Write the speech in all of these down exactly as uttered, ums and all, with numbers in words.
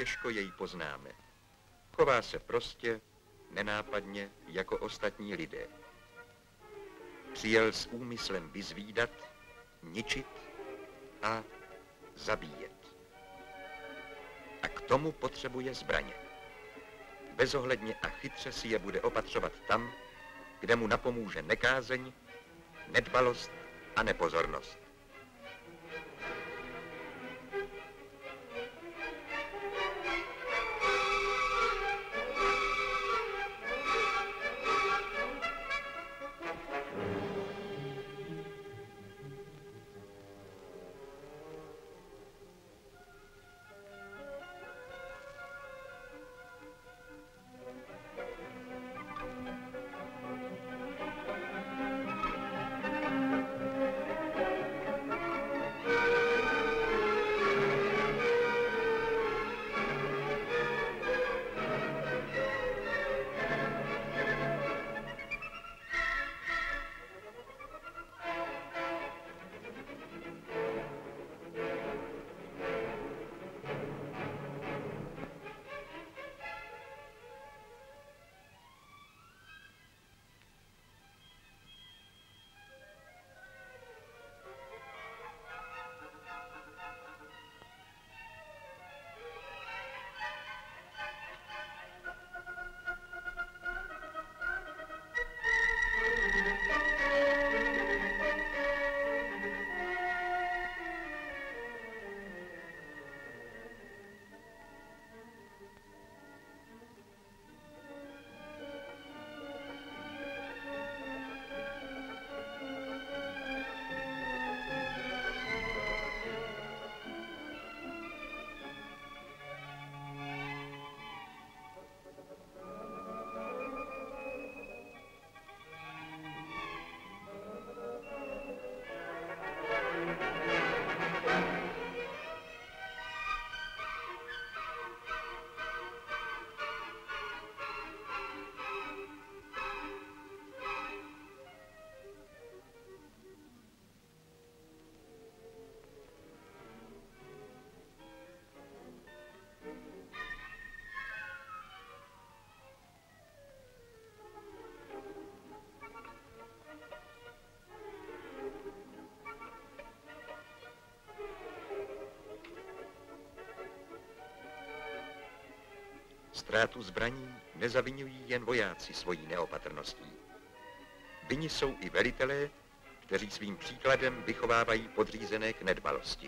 těžko jej poznáme. Chová se prostě, nenápadně, jako ostatní lidé. Přijel s úmyslem vyzvídat, ničit a zabíjet. A k tomu potřebuje zbraně. Bezohledně a chytře si je bude opatřovat tam, kde mu napomůže nekázeň, nedbalost a nepozornost. Ztrátu zbraní nezaviňují jen vojáci svojí neopatrností. Vinni jsou i velitelé, kteří svým příkladem vychovávají podřízené k nedbalosti.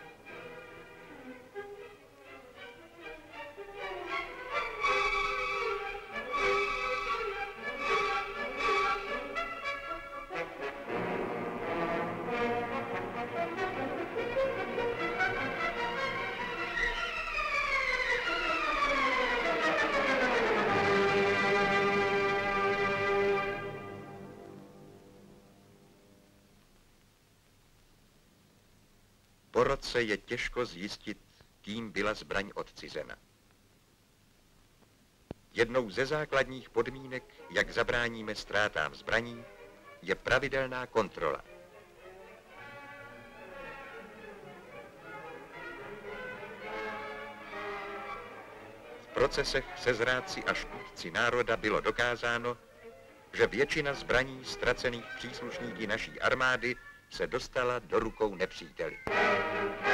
Po roce je těžko zjistit, kým byla zbraň odcizena. Jednou ze základních podmínek, jak zabráníme ztrátám zbraní, je pravidelná kontrola. V procesech se zrádci a škůdci národa bylo dokázáno, že většina zbraní ztracených příslušníky naší armády se dostala do rukou nepříteli.